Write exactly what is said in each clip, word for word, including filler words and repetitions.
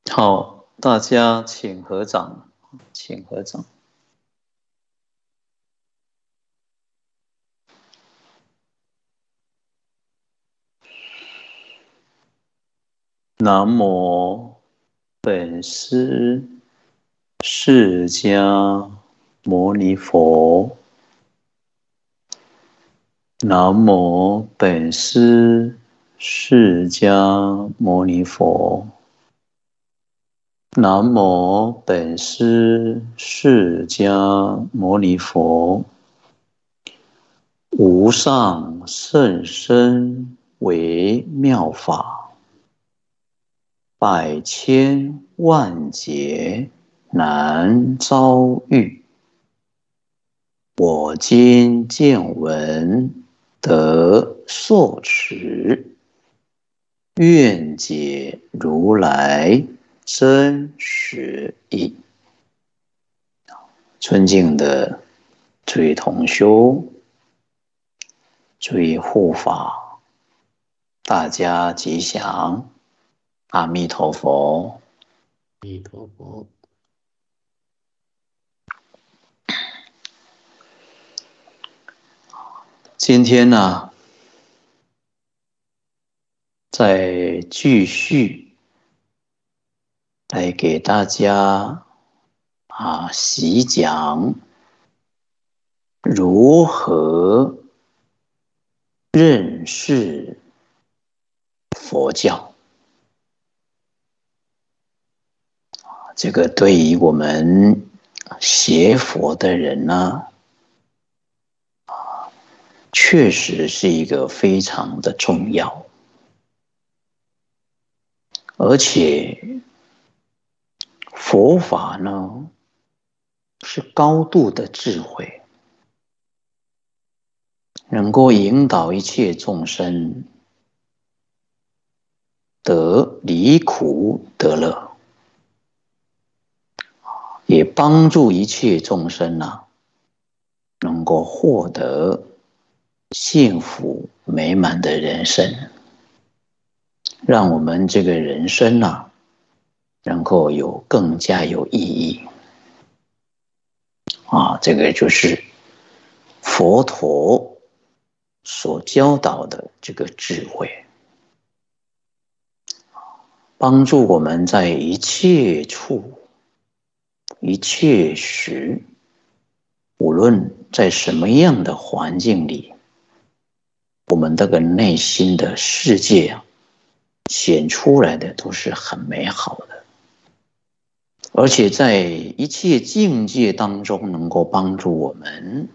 好，大家请合掌，请合掌。南无本师释迦牟尼佛。南无本师释迦牟尼佛。南无本师释迦牟尼佛。无上甚深微妙法，百千万劫难遭遇。我今见闻得受持，愿解如来真实义。尊敬的诸位同修，诸位护法，大家吉祥，阿弥陀佛。 阿弥陀佛。 今天呢，再继续来给大家啊细讲如何认识佛教。这个对于我们学佛的人呢，确实是一个非常的重要，而且佛法呢是高度的智慧，能够引导一切众生得离苦得乐，也帮助一切众生啊，能够获得幸福美满的人生，让我们这个人生啊，能够有更加有意义啊！这个就是佛陀所教导的这个智慧，帮助我们在一切处、一切时，无论在什么样的环境里，我们这个内心的世界啊，显出来的都是很美好的，而且在一切境界当中，能够帮助我们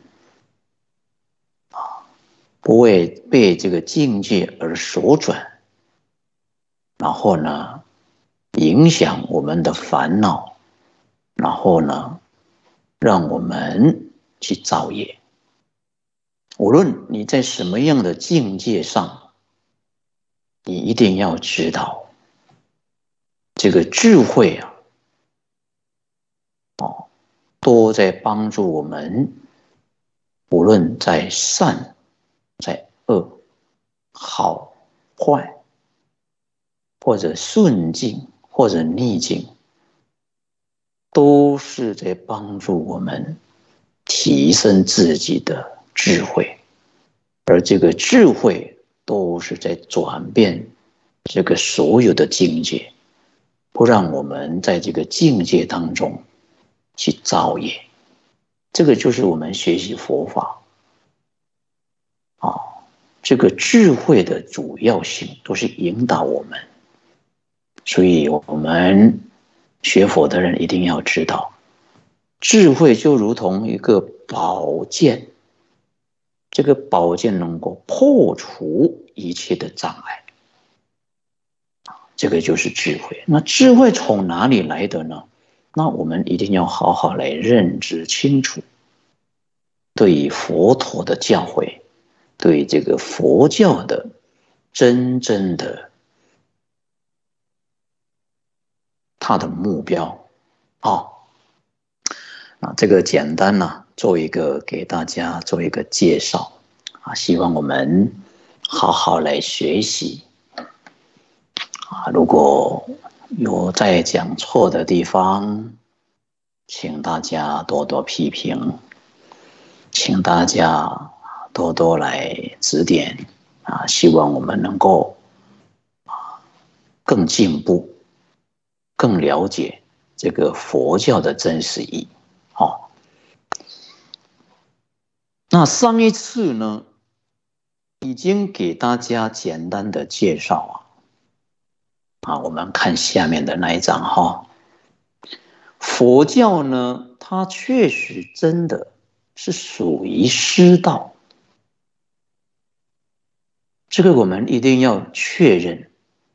啊，不会被这个境界而所转，然后呢，影响我们的烦恼，然后呢，让我们去造业。无论你在什么样的境界上，你一定要知道，这个智慧啊，哦，都在帮助我们，无论在善、在恶、好、坏，或者顺境或者逆境，都是在帮助我们提升自己的智慧，而这个智慧都是在转变这个所有的境界，不让我们在这个境界当中去造业。这个就是我们学习佛法啊，这个智慧的主要性都是引导我们，所以我们学佛的人一定要知道，智慧就如同一个宝剑，这个宝剑能够破除一切的障碍，这个就是智慧。那智慧从哪里来的呢？那我们一定要好好来认知清楚，对于佛陀的教诲，对这个佛教的真正的他的目标啊，那这个简单呢、啊，做一个给大家做一个介绍啊，希望我们好好来学习啊。如果有在讲错的地方，请大家多多批评，请大家多多来指点啊！希望我们能够更进步，更了解这个佛教的真实意。好，那上一次呢，已经给大家简单的介绍啊，啊，我们看下面的那一章哈。佛教呢，它确实真的是属于师道，这个我们一定要确认。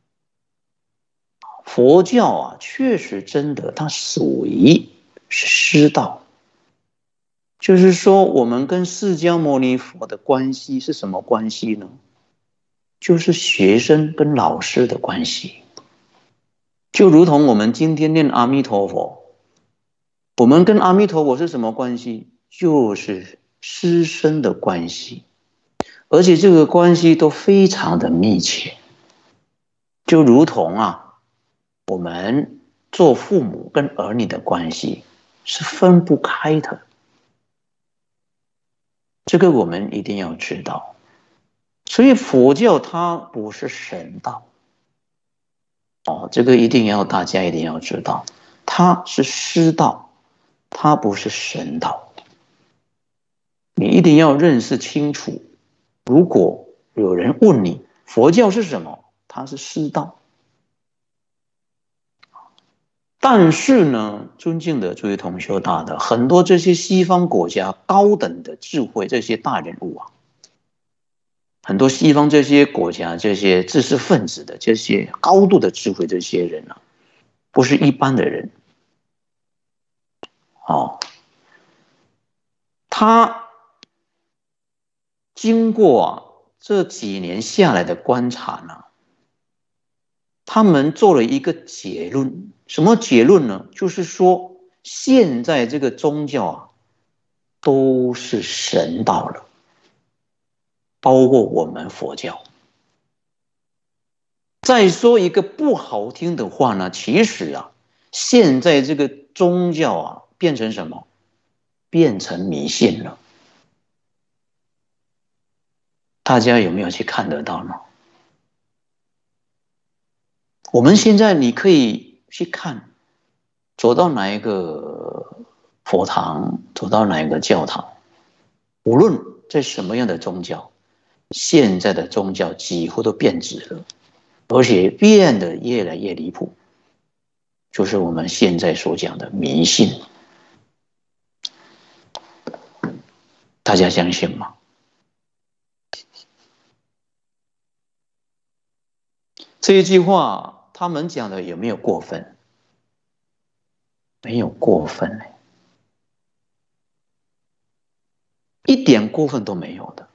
佛教啊，确实真的它属于是师道，就是说我们跟释迦牟尼佛的关系是什么关系呢？就是学生跟老师的关系，就如同我们今天念阿弥陀佛，我们跟阿弥陀佛是什么关系？就是师生的关系，而且这个关系都非常的密切，就如同啊，我们做父母跟儿女的关系是分不开的，这个我们一定要知道。所以佛教它不是神道哦，这个一定要大家一定要知道，它是师道，它不是神道。你一定要认识清楚。如果有人问你佛教是什么，它是师道。但是呢，尊敬的诸位同修大德，很多这些西方国家高等的智慧，这些大人物啊，很多西方这些国家这些知识分子的这些高度的智慧，这些人啊，不是一般的人。哦，他经过啊这几年下来的观察呢，他们做了一个结论，什么结论呢？就是说，现在这个宗教啊，都是神道了，包括我们佛教。再说一个不好听的话呢，其实啊，现在这个宗教啊，变成什么？变成迷信了。大家有没有去看得到呢？我们现在你可以去看，走到哪一个佛堂，走到哪一个教堂，无论在什么样的宗教，现在的宗教几乎都变质了，而且变得越来越离谱，就是我们现在所讲的迷信。大家相信吗？这一句话他们讲的有没有过分？没有过分，一点过分都没有的。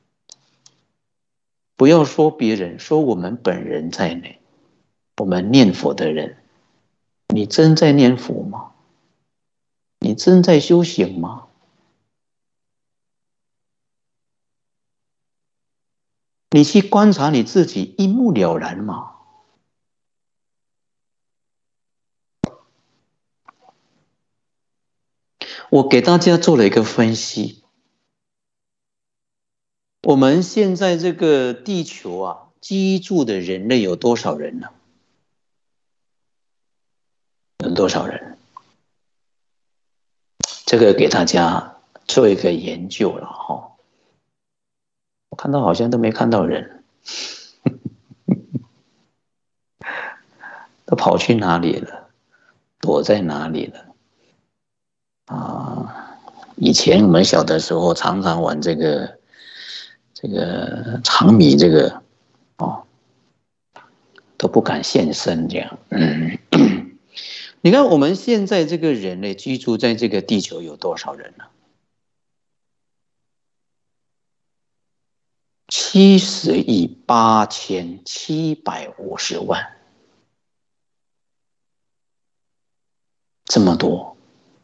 不要说别人，说我们本人在内，我们念佛的人，你真在念佛吗？你真在修行吗？你去观察你自己，一目了然吗？我给大家做了一个分析，我们现在这个地球啊，居住的人类有多少人呢？有多少人？这个给大家做一个研究了哈。我看到好像都没看到人，都跑去哪里了？躲在哪里了？啊，以前我们小的时候常常玩这个这个长米，这个哦都不敢现身这样。嗯，你看我们现在这个人类居住在这个地球有多少人呢？七十亿八千七百五十万，这么多，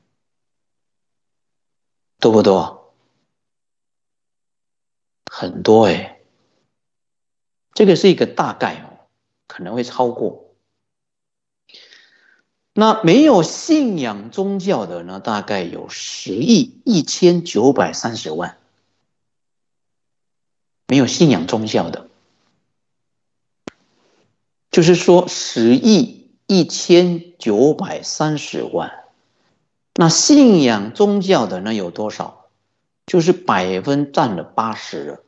多不多？很多哎、欸，这个是一个大概哦，可能会超过。 那没有信仰宗教的呢，大概有十亿一千九百三十万。没有信仰宗教的，就是说十亿一千九百三十万。那信仰宗教的呢有多少？就是百分占了八十了。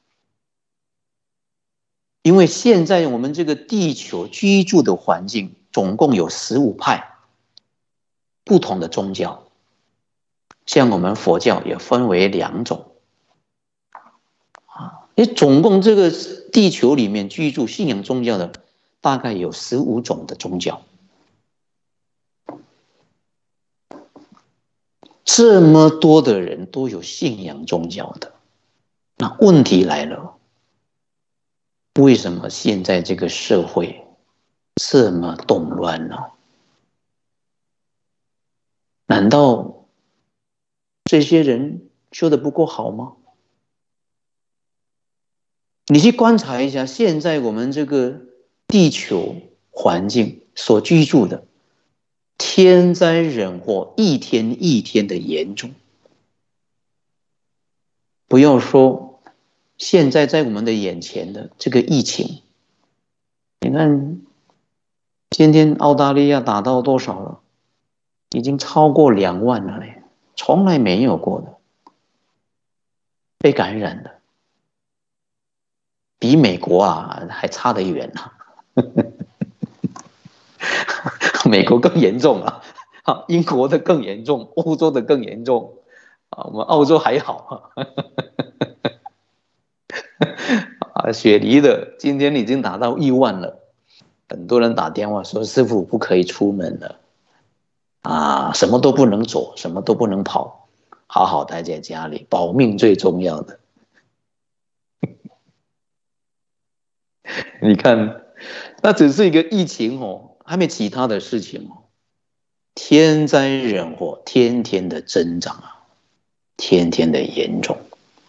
因为现在我们这个地球居住的环境，总共有十五派不同的宗教，像我们佛教也分为两种啊。你总共这个地球里面居住信仰宗教的，大概有十五种的宗教。这么多的人都有信仰宗教的，那问题来了，为什么现在这个社会这么动乱呢？难道这些人修得不够好吗？你去观察一下，现在我们这个地球环境所居住的，天灾人祸一天一天的严重。不要说现在在我们的眼前的这个疫情，你看今天澳大利亚打到多少了？已经超过两万了嘞，从来没有过的被感染的，比美国啊还差得远啊。美国更严重啊，英国的更严重，欧洲的更严重啊，我们澳洲还好啊。雪梨的今天已经达到一万了，很多人打电话说师父不可以出门了啊，什么都不能做，什么都不能跑，好好待在家里，保命最重要的。你看，那只是一个疫情哦，还没其他的事情哦。天灾人祸天天的增长啊，天天的严重，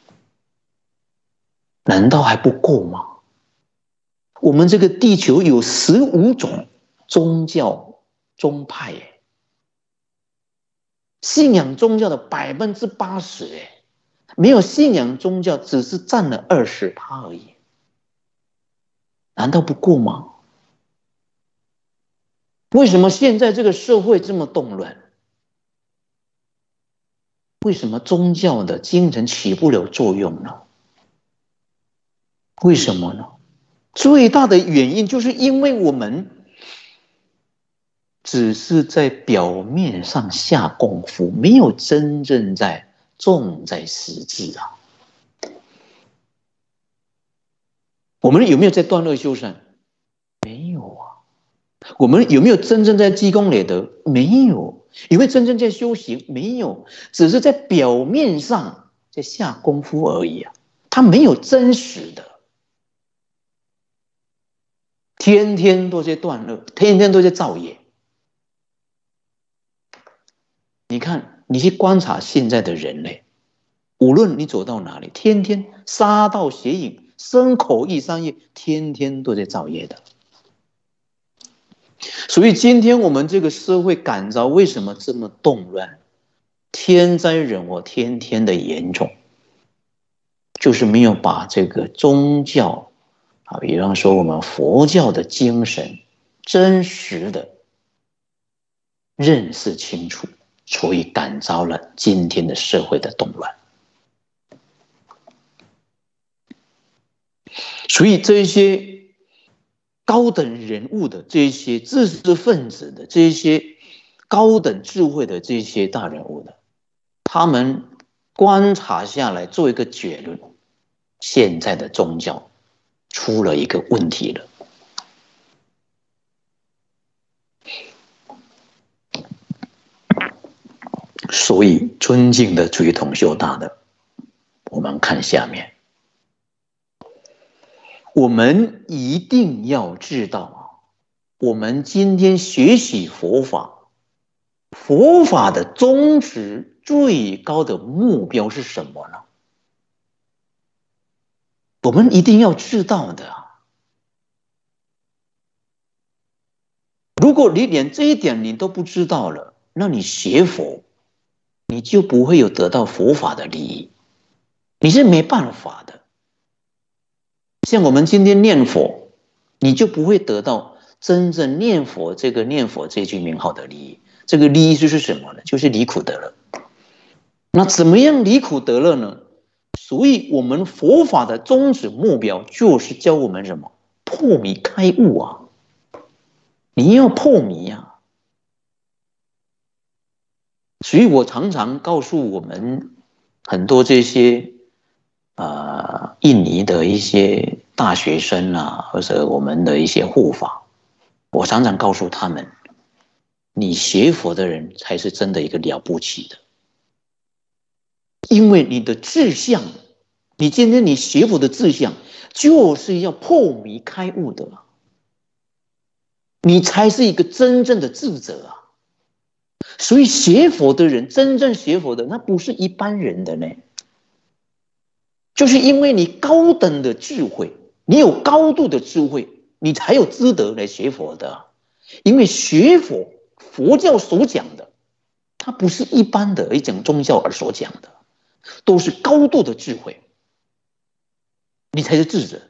难道还不够吗？我们这个地球有十五种宗教宗派，哎，信仰宗教的百分之八十，哎，没有信仰宗教只是占了二十趴而已，难道不够吗？为什么现在这个社会这么动乱？为什么宗教的精神起不了作用呢？为什么呢？最大的原因就是因为我们只是在表面上下功夫，没有真正在重在实质啊。我们有没有在断恶修善？没有啊。我们有没有真正在积功累德？没有。有没有真正在修行？没有，只是在表面上在下功夫而已啊。它没有真实的，天天都在断恶，天天都在造业。你看，你去观察现在的人类，无论你走到哪里，天天杀盗邪淫、身口意三业，天天都在造业的。所以今天我们这个社会感召为什么这么动乱？天灾人祸天天的严重，就是没有把这个宗教啊，比方说我们佛教的精神真实的认识清楚，所以感召了今天的社会的动乱。所以这些高等人物的这些知识分子的这些高等智慧的这些大人物的，他们观察下来做一个结论：现在的宗教出了一个问题了。所以，尊敬的追统修大的，我们看下面。我们一定要知道啊，我们今天学习佛法，佛法的宗旨最高的目标是什么呢？我们一定要知道的啊。 如果你连这一点你都不知道了，那你学佛，你就不会有得到佛法的利益，你是没办法的。像我们今天念佛，你就不会得到真正念佛这个念佛这句名号的利益。这个利益就是什么呢？就是离苦得乐。那怎么样离苦得乐呢？所以我们佛法的宗旨目标就是教我们什么？破迷开悟啊！你要破迷啊！所以我常常告诉我们很多这些呃印尼的一些大学生啊，或者我们的一些护法，我常常告诉他们，你学佛的人才是真的一个了不起的，因为你的志向，你今天你学佛的志向就是要破迷开悟的，你才是一个真正的智者啊！所以学佛的人，真正学佛的那不是一般人的呢，就是因为你高等的智慧，你有高度的智慧，你才有资格来学佛的。因为学佛，佛教所讲的，它不是一般的一种宗教而所讲的，都是高度的智慧，你才是智者。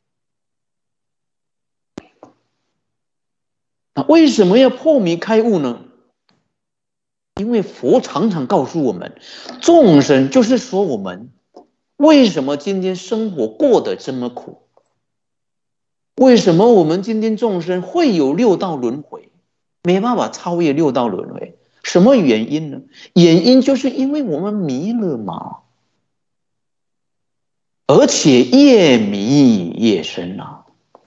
那为什么要破迷开悟呢？因为佛常常告诉我们，众生就是说我们为什么今天生活过得这么苦？为什么我们今天众生会有六道轮回，没办法超越六道轮回？什么原因呢？原因就是因为我们迷了嘛，而且越迷越深啊，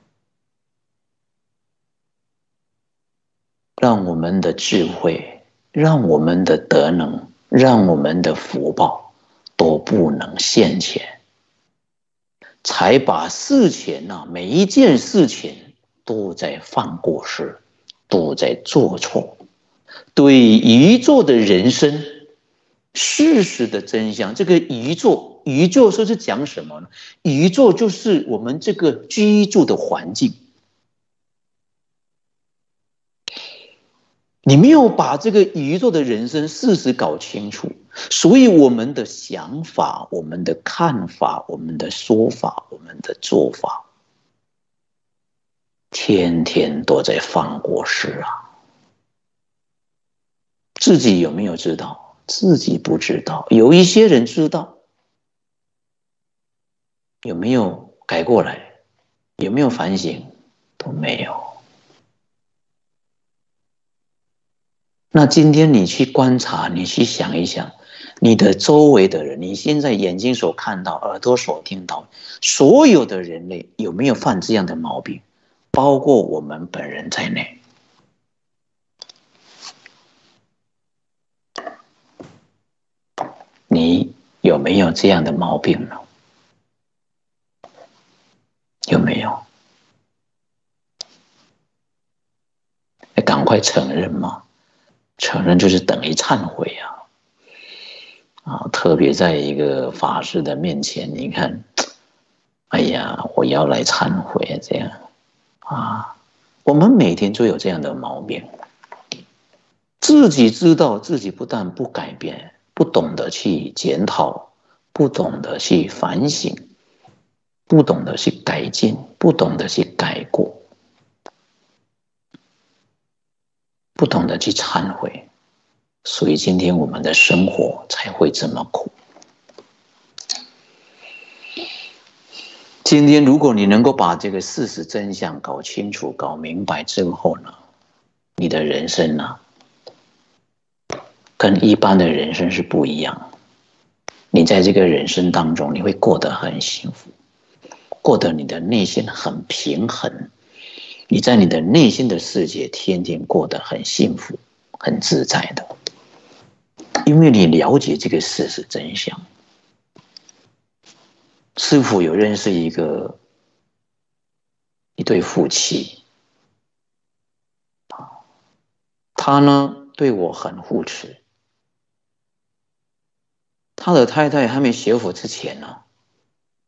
让我们的智慧，让我们的德能，让我们的福报都不能现前，才把事情啊，每一件事情都在犯过失，都在做错。对宇宙的人生事实的真相，这个宇宙，宇宙说是讲什么呢？宇宙就是我们这个居住的环境。你没有把这个宇宙的人生事实搞清楚，所以我们的想法、我们的看法、我们的说法、我们的做法，天天都在犯过失啊！自己有没有知道？自己不知道。有一些人知道，有没有改过来？有没有反省？都没有。那今天你去观察，你去想一想，你的周围的人，你现在眼睛所看到、耳朵所听到，所有的人类有没有犯这样的毛病？包括我们本人在内。你有没有这样的毛病呢？有没有？赶快承认嘛！承认就是等于忏悔啊！啊，特别在一个法师的面前，你看，哎呀，我要来忏悔这样啊！我们每天都有这样的毛病，自己知道自己不但不改变，不懂得去检讨，不懂得去反省，不懂得去改进，不懂得去改过，不懂得去忏悔，所以今天我们的生活才会这么苦。今天如果你能够把这个事实真相搞清楚、搞明白之后呢，你的人生呢，跟一般的人生是不一样。你在这个人生当中，你会过得很幸福，过得你的内心很平衡，你在你的内心的世界天天过得很幸福、很自在的，因为你了解这个事实真相。师父有认识一个一对夫妻，他呢对我很护持。他的太太还没学佛之前呢，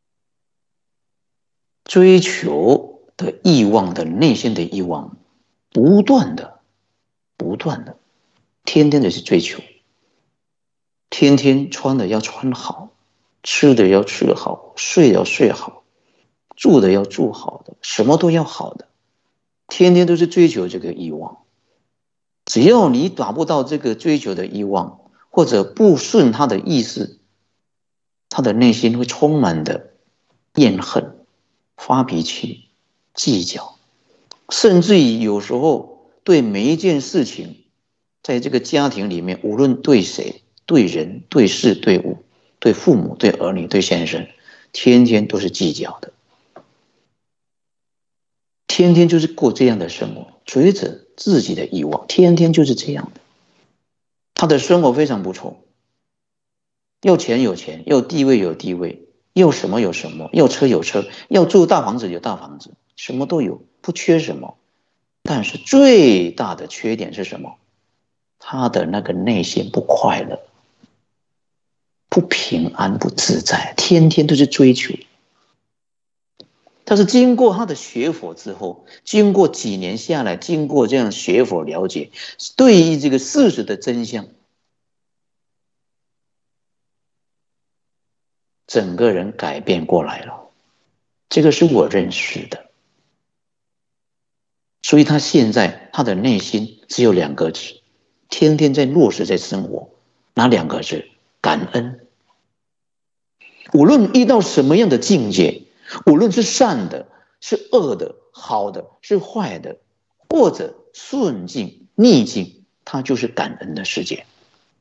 追求的欲望的内心的欲望不断的、不断的、天天的去追求，天天穿的要穿好，吃的要吃好，睡要睡好，住的要住好的，什么都要好的，天天都是追求这个欲望。只要你达不到这个追求的欲望，或者不顺他的意思，他的内心会充满的怨恨、发脾气、计较，甚至于有时候对每一件事情，在这个家庭里面，无论对谁、对人、对事、对物、对父母、对儿女、对先生，天天都是计较的，天天就是过这样的生活，追着自己的欲望，天天就是这样的。他的生活非常不错，要钱有钱，要地位有地位，要什么有什么，要车有车，要住大房子有大房子，什么都有，不缺什么。但是最大的缺点是什么？他的那个内心不快乐，不平安，不自在，天天都是追求。但是经过他的学佛之后，经过几年下来，经过这样学佛了解，对于这个事实的真相，整个人改变过来了。这个是我认识的。所以他现在他的内心只有两个字，天天在落实在生活，哪两个字？感恩。无论遇到什么样的境界，无论是善的，是恶的，好的，是坏的，或者顺境逆境，它就是感恩的世界。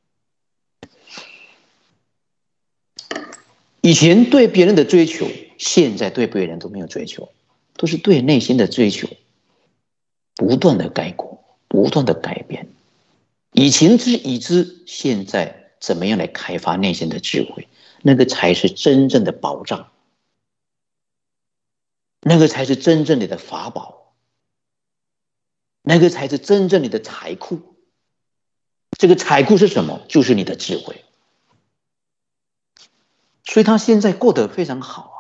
以前对别人的追求，现在对别人都没有追求，都是对内心的追求，不断的改过，不断的改变。以前知已知，现在怎么样来开发内心的智慧？那个才是真正的保障，那个才是真正的法宝，那个才是真正的财库。这个财库是什么？就是你的智慧。所以他现在过得非常好啊，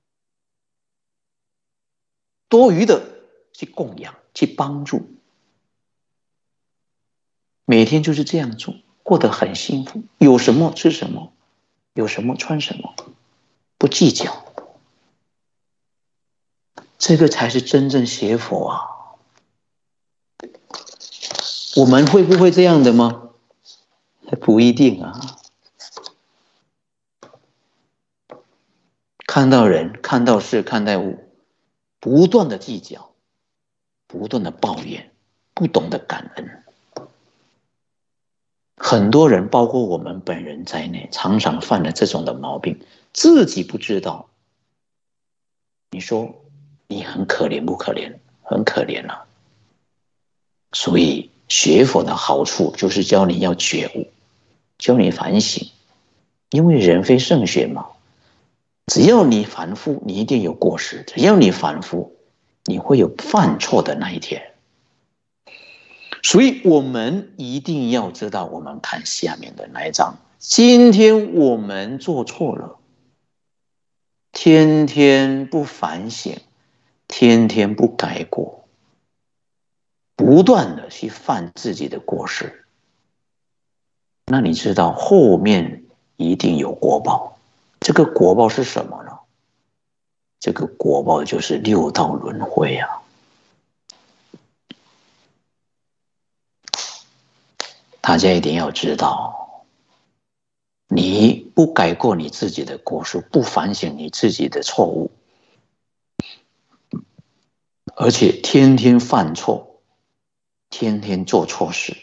多余的去供养，去帮助，每天就是这样做，过得很幸福。有什么吃什么，有什么穿什么，不计较。这个才是真正学佛啊！我们会不会这样的吗？不一定啊。看到人，看到事，看到物，不断的计较，不断的抱怨，不懂得感恩。很多人，包括我们本人在内，常常犯了这种的毛病，自己不知道。你说你很可怜不可怜？很可怜啊。所以学佛的好处就是教你要觉悟，教你反省。因为人非圣贤嘛，只要你凡夫，你一定有过失；只要你凡夫，你会有犯错的那一天。所以我们一定要知道，我们看下面的那一章，今天我们做错了，天天不反省，天天不改过，不断的去犯自己的过失，那你知道后面一定有果报。这个果报是什么呢？这个果报就是六道轮回啊。大家一定要知道，你不改过你自己的过失，不反省你自己的错误，而且天天犯错，天天做错事，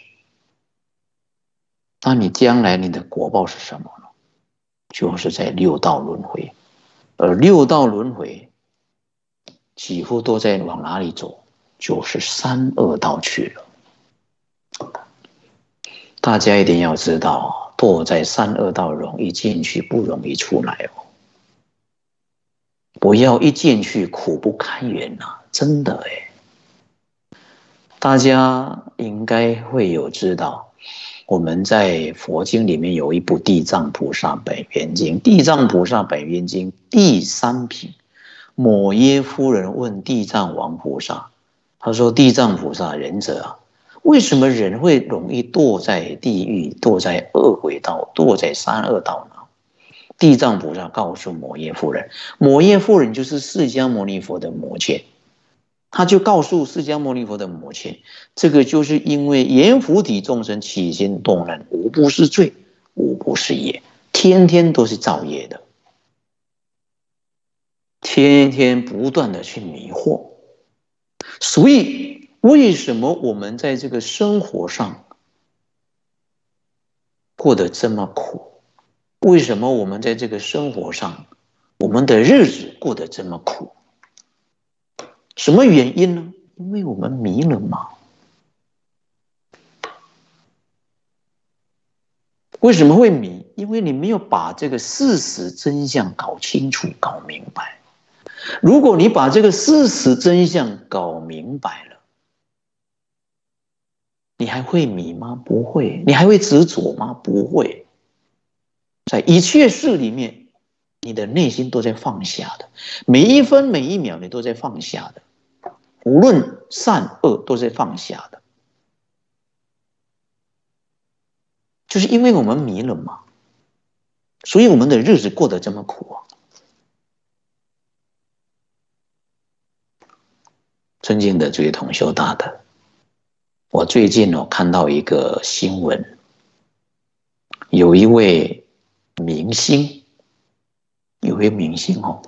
那你将来你的果报是什么呢？就是在六道轮回。而六道轮回几乎都在往哪里走？就是三恶道去了。大家一定要知道，堕在三恶道容易进去，不容易出来哦。不要一进去苦不堪言呐、啊，真的哎。大家应该会有知道，我们在佛经里面有一部《地藏菩萨本愿经》，《地藏菩萨本愿经》第三品，摩耶夫人问地藏王菩萨： 他说地藏菩萨仁者啊，为什么人会容易堕在地狱、堕在恶鬼道、堕在三恶道呢？地藏菩萨告诉摩耶夫人，摩耶夫人就是释迦牟尼佛的母亲，他就告诉释迦牟尼佛的母亲，这个就是因为阎浮提众生起心动念，无不是罪，无不是业，天天都是造业的，天天不断的去迷惑。所以为什么我们在这个生活上过得这么苦？为什么我们在这个生活上，我们的日子过得这么苦？什么原因呢？因为我们迷了嘛。为什么会迷？因为你没有把这个事实真相搞清楚、搞明白。如果你把这个事实真相搞明白了，你还会迷吗？不会。你还会执着吗？不会。在一切事里面，你的内心都在放下的，每一分每一秒你都在放下的，无论善恶都在放下的，就是因为我们迷了嘛，所以我们的日子过得这么苦啊。尊敬的诸位同修大德，我最近哦看到一个新闻，有一位明星，有一位明星哦，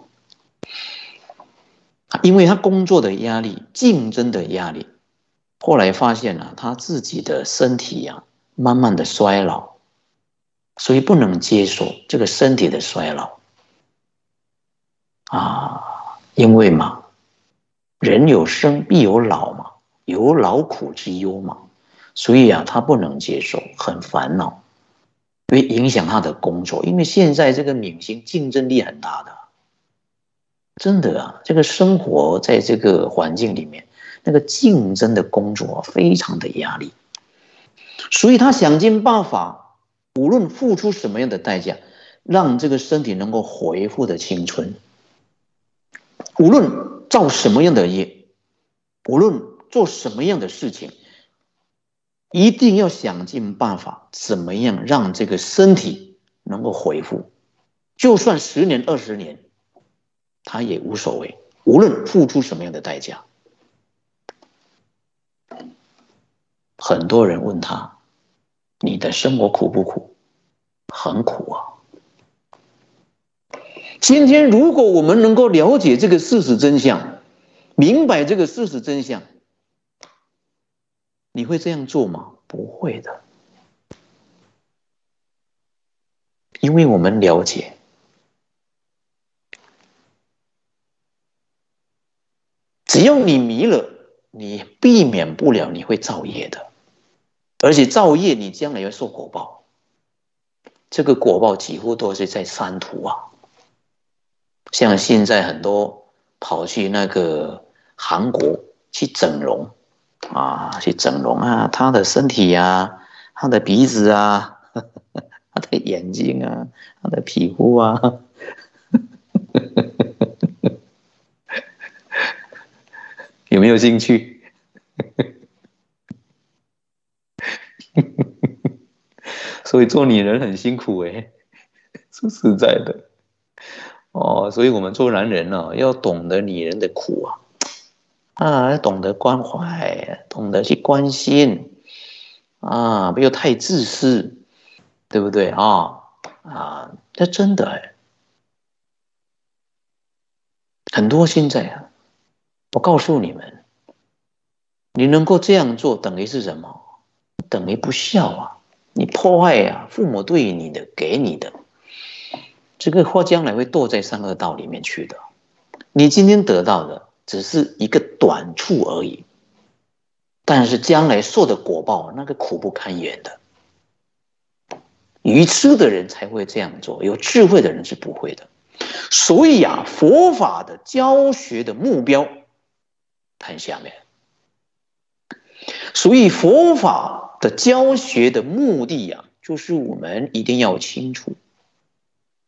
因为他工作的压力、竞争的压力，后来发现啊，他自己的身体啊，慢慢的衰老，所以不能接受这个身体的衰老啊，因为嘛，人有生必有老嘛，有劳苦之忧嘛，所以啊，他不能接受，很烦恼，会影响他的工作，因为现在这个明星竞争力很大的。真的啊，这个生活在这个环境里面，那个竞争的工作非常的压力，所以他想尽办法，无论付出什么样的代价，让这个身体能够恢复的青春，无论造什么样的业，无论做什么样的事情，一定要想尽办法，怎么样让这个身体能够恢复，就算十年二十年，他也无所谓，无论付出什么样的代价。很多人问他，你的生活苦不苦？很苦啊。今天如果我们能够了解这个事实真相，明白这个事实真相，你会这样做吗？不会的。因为我们了解，只要你迷了，你避免不了你会造业的，而且造业你将来要受果报，这个果报几乎都是在三途啊。像现在很多跑去那个韩国去整容啊，去整容啊，他的身体啊，他的鼻子啊，他的眼睛啊，他的皮肤啊，有没有兴趣？所以做女人很辛苦哎，说实在的哦，所以我们做男人呢、哦，要懂得女人的苦啊，啊，要懂得关怀，懂得去关心啊，不要太自私，对不对啊？啊，这真的哎，很多现在啊，我告诉你们，你能够这样做，等于是什么？等于不孝啊！你破坏啊，父母对你的给你的，这个或将来会堕在三恶道里面去的。你今天得到的只是一个短处而已，但是将来受的果报，那个苦不堪言的。愚痴的人才会这样做，有智慧的人是不会的。所以啊，佛法的教学的目标，看下面。所以佛法的教学的目的啊，就是我们一定要清楚，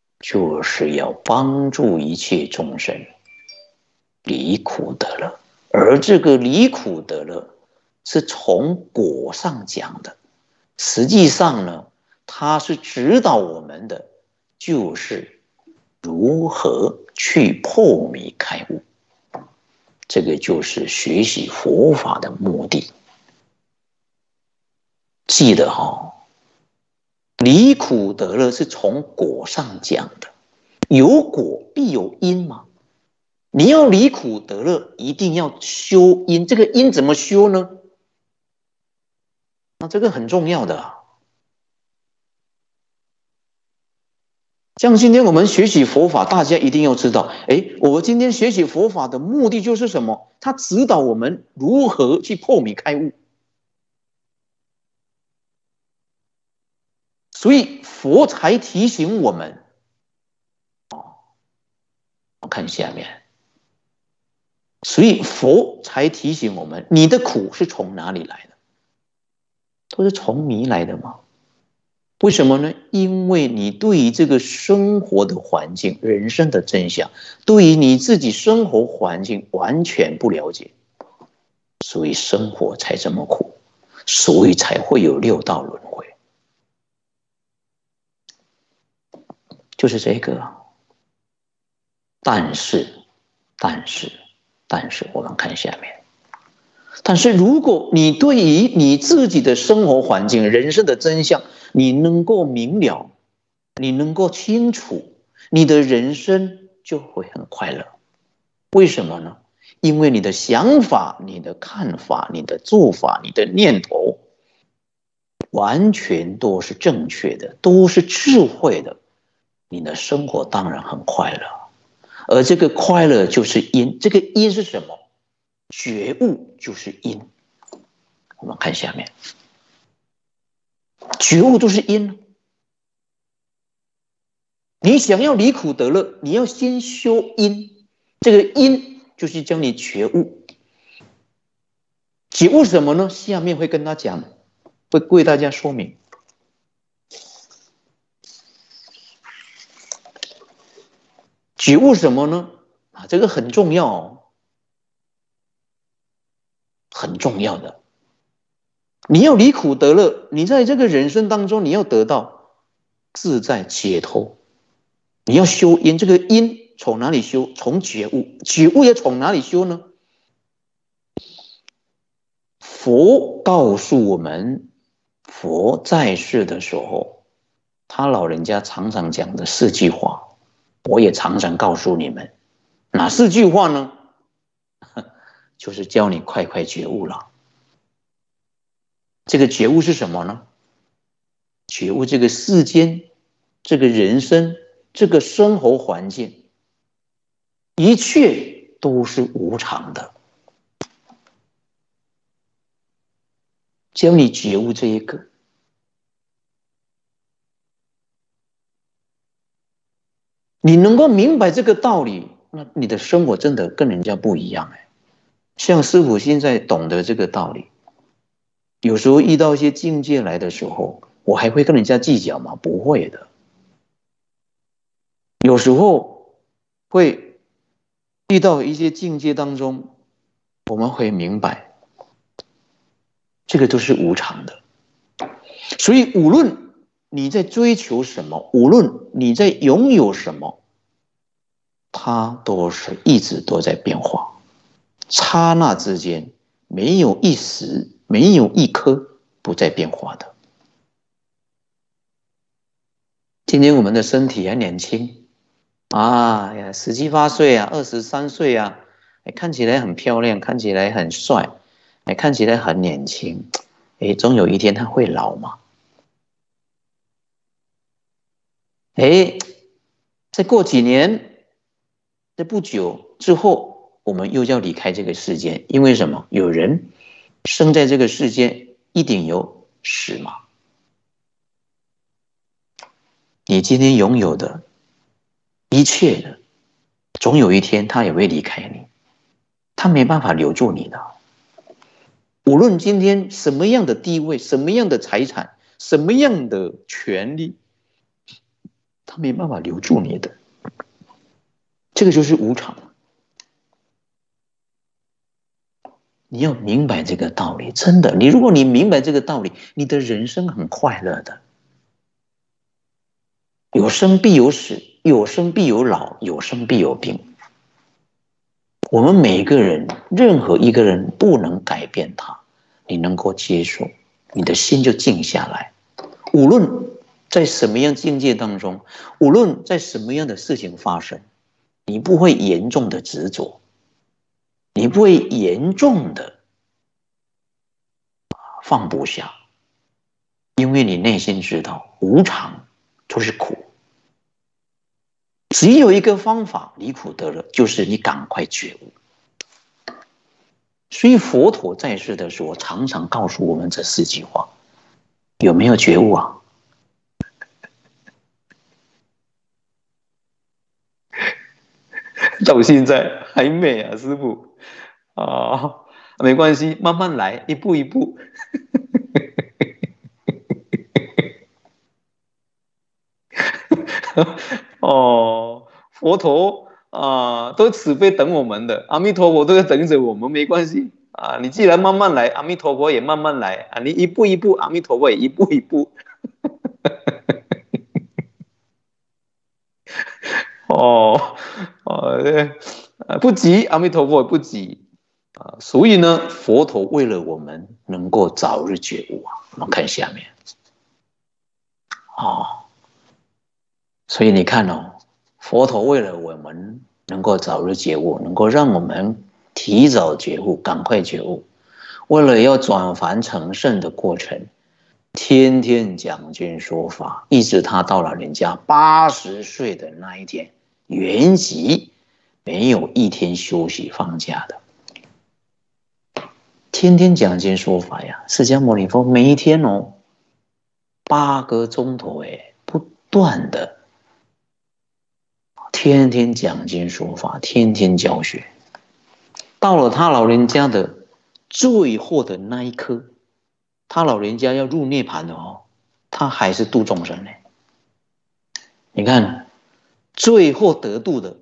就是要帮助一切众生离苦得乐， 而这个离苦得乐是从果上讲的，实际上呢，它是指导我们的，就是如何去破迷开悟。这个就是学习佛法的目的。记得哈、哦，离苦得乐是从果上讲的，有果必有因嘛。你要离苦得乐，一定要修因。这个因怎么修呢？那这个很重要的啊。像今天我们学习佛法，大家一定要知道，哎，我们今天学习佛法的目的就是什么？它指导我们如何去破迷开悟。所以佛才提醒我们，哦，我看下面，所以佛才提醒我们，你的苦是从哪里来的？都是从迷来的吗？为什么呢？因为你对于这个生活的环境、人生的真相，对于你自己生活环境完全不了解，所以生活才这么苦，所以才会有六道轮回，就是这个啊。但是，但是，但是，我们看下面。但是如果你对于你自己的生活环境、人生的真相，你能够明了，你能够清楚，你的人生就会很快乐。为什么呢？因为你的想法、你的看法、你的做法、你的念头，完全都是正确的，都是智慧的，你的生活当然很快乐。而这个快乐就是因，这个因是什么？觉悟就是因。我们看下面，觉悟就是因。你想要离苦得乐，你要先修因，这个因就是将你觉悟。觉悟什么呢？下面会跟他讲，会为大家说明。觉悟什么呢？啊，这个很重要哦，很重要的。你要离苦得乐，你在这个人生当中，你要得到自在解脱。你要修因，这个因从哪里修？从觉悟。觉悟要从哪里修呢？佛告诉我们，佛在世的时候，他老人家常常讲的四句话，我也常常告诉你们，哪四句话呢？就是教你快快觉悟了。这个觉悟是什么呢？觉悟这个世间，这个人生，这个生活环境，一切都是无常的。教你觉悟这一个，你能够明白这个道理，那你的生活真的跟人家不一样哎。像师父现在懂得这个道理，有时候遇到一些境界来的时候，我还会跟人家计较吗？不会的。有时候会遇到一些境界当中，我们会明白，这个都是无常的。所以无论你在追求什么，无论你在拥有什么，它都是一直都在变化，刹那之间没有一时，没有一刻不在变化的。今天我们的身体还年轻啊呀，十七八岁啊，二十三岁啊，看起来很漂亮，看起来很帅，看起来很年轻，哎，总有一天他会老嘛。哎，再过几年，在不久之后，我们又要离开这个世界，因为什么？有人生在这个世界，一定有死嘛。你今天拥有的一切的，总有一天他也会离开你，他没办法留住你的。无论今天什么样的地位，什么样的财产，什么样的权利，他没办法留住你的。这个就是无常。 你要明白这个道理，真的，你如果你明白这个道理，你的人生很快乐的。有生必有死，有生必有老，有生必有病。我们每个人，任何一个人不能改变他，你能够接受，你的心就静下来。无论在什么样境界当中，无论在什么样的事情发生，你不会严重的执着，你不会严重的放不下，因为你内心知道无常就是苦。只有一个方法离苦得乐，就是你赶快觉悟。所以佛陀在世的时候常常告诉我们这四句话，有没有觉悟啊？到现在还没啊，师父啊，没关系，慢慢来，一步一步。哦，佛陀啊，都慈悲等我们的，阿弥陀佛都在等着我们，没关系啊。你既然慢慢来，阿弥陀佛也慢慢来啊。你一步一步，阿弥陀佛也一步一步。哦，哦，不急，阿弥陀佛也不急啊。所以呢，佛陀为了我们能够早日觉悟啊，我们看下面哦。所以你看哦，佛陀为了我们能够早日觉悟，能够让我们提早觉悟，赶快觉悟，为了要转凡成圣的过程，天天讲经说法，一直他到了人家八十岁的那一天，圆寂，没有一天休息放假的，天天讲经说法呀。释迦牟尼佛每一天哦，八个钟头哎，不断的。天天讲经说法，天天教学，到了他老人家的最后的那一刻，他老人家要入涅槃了哦，他还是度众生呢。你看，最后得度的，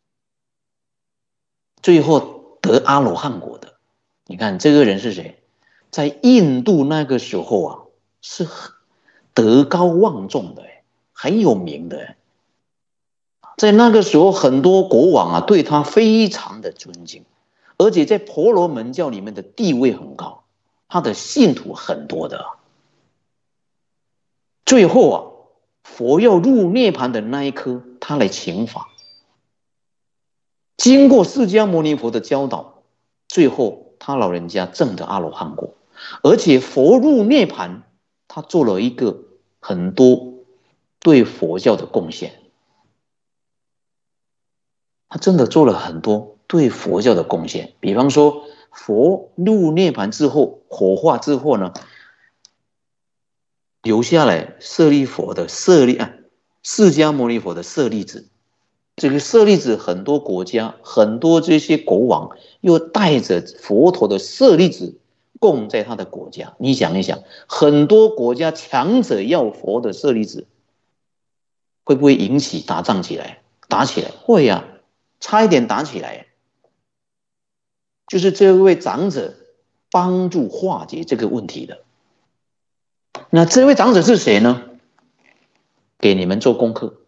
最后得阿罗汉果的，你看这个人是谁？在印度那个时候啊，是德高望重的，很有名的。在那个时候，很多国王啊对他非常的尊敬，而且在婆罗门教里面的地位很高，他的信徒很多的。最后啊，佛要入涅槃的那一刻，他来请法，经过释迦牟尼佛的教导，最后他老人家证得阿罗汉果，而且佛入涅槃，他做了一个很多对佛教的贡献。他真的做了很多对佛教的贡献，比方说佛入涅槃之后，火化之后呢，留下来舍利佛的舍利啊，释迦牟尼佛的舍利子。这个舍利子，很多国家很多这些国王又带着佛陀的舍利子供在他的国家。你想一想，很多国家强者要佛的舍利子，会不会引起打仗起来？打起来会呀、啊。差一点打起来，就是这位长者帮助化解这个问题的。那这位长者是谁呢？给你们做功课。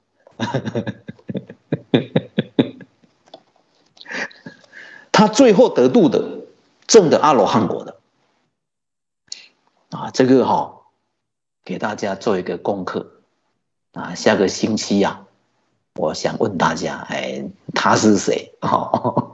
他最后得度的，证的阿罗汉果的啊，这个哈、哦，给大家做一个功课啊。下个星期呀、啊，我想问大家，哎，他是谁？哦，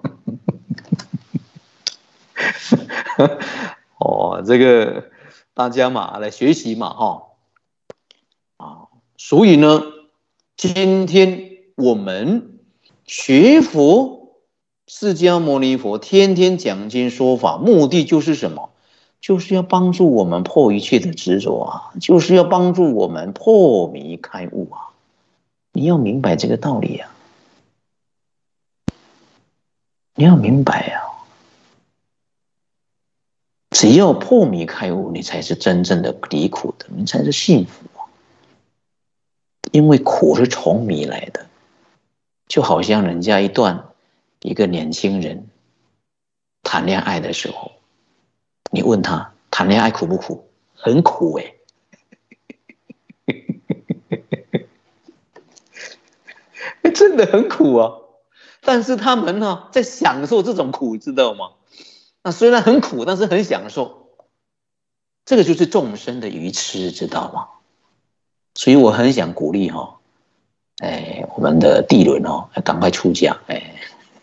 哦，这个大家嘛来学习嘛，哈、哦，啊，所以呢，今天我们学佛，释迦牟尼佛天天讲经说法，目的就是什么？就是要帮助我们破一切的执着啊，就是要帮助我们破迷开悟啊。你要明白这个道理啊，你要明白啊。只要破迷开悟，你才是真正的离苦的，你才是幸福啊。因为苦是从迷来的，就好像人家一段一个年轻人谈恋爱的时候， 你问他谈恋爱苦不苦？很苦哎、欸，真的很苦啊。但是他们呢，在享受这种苦，知道吗？那虽然很苦，但是很享受。这个就是众生的愚痴，知道吗？所以我很想鼓励哈、哦，哎，我们的地轮哦，赶快出家，哎。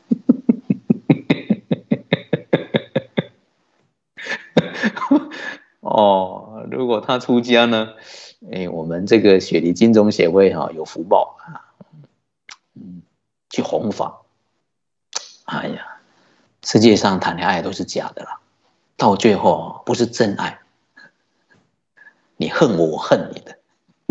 哦，如果他出家呢，哎，我们这个雪梨金钟协会哈、哦、有福报啊，嗯，去弘法。哎呀，世界上谈恋爱都是假的啦，到最后不是真爱，你恨我，我恨你的。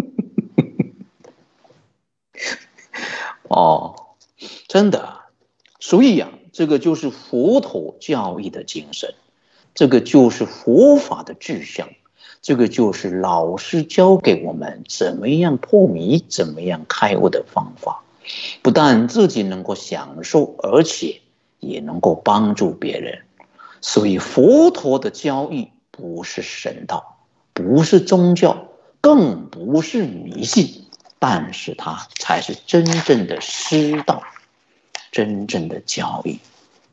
哦，真的啊，所以啊，这个就是佛陀教义的精神，这个就是佛法的志向，这个就是老师教给我们怎么样破迷、怎么样开悟的方法。不但自己能够享受，而且也能够帮助别人。所以佛陀的教义不是神道，不是宗教，更不是迷信，但是它才是真正的师道，真正的教义。